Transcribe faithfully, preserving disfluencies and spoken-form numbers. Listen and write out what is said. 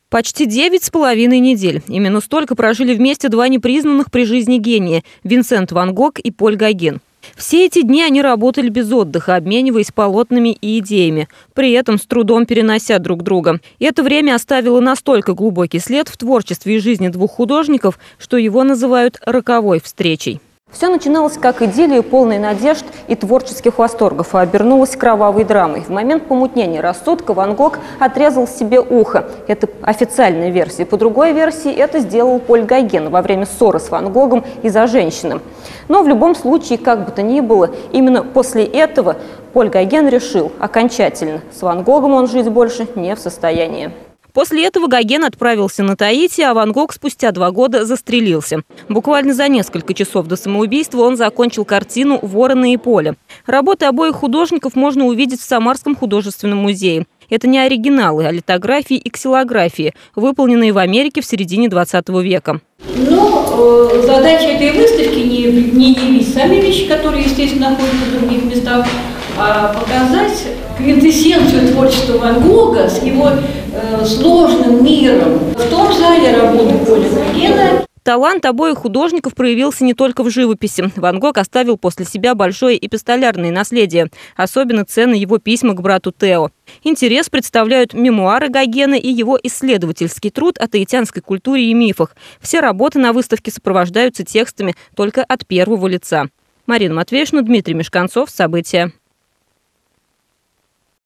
Почти девять с половиной недель. Именно столько прожили вместе два непризнанных при жизни гения – Винсент Ван Гог и Поль Гоген. Все эти дни они работали без отдыха, обмениваясь полотнами и идеями, при этом с трудом перенося друг друга. И это время оставило настолько глубокий след в творчестве и жизни двух художников, что его называют «роковой встречей». Все начиналось как идиллия, полной надежд и творческих восторгов, а обернулось кровавой драмой. В момент помутнения рассудка Ван Гог отрезал себе ухо. Это официальная версия. По другой версии это сделал Поль Гоген во время ссоры с Ван Гогом из-за женщины. Но в любом случае, как бы то ни было, именно после этого Поль Гоген решил окончательно: с Ван Гогом он жить больше не в состоянии. После этого Гоген отправился на Таити, а Ван Гог спустя два года застрелился. Буквально за несколько часов до самоубийства он закончил картину «Вороны и поле». Работы обоих художников можно увидеть в Самарском художественном музее. Это не оригиналы, а литографии и ксилографии, выполненные в Америке в середине двадцатого века. Но э, задача этой выставки не, не явить сами вещи, которые, естественно, находятся в других местах, а показать квинтэссенцию творчества Ван Гога с его э, сложным миром. В том зале работы Поля Гогена. Талант обоих художников проявился не только в живописи. Ван Гог оставил после себя большое эпистолярное наследие. Особенно ценны его письма к брату Тео. Интерес представляют мемуары Гогена и его исследовательский труд о таитянской культуре и мифах. Все работы на выставке сопровождаются текстами только от первого лица. Марина Матвеевна, Дмитрий Мешканцов. События.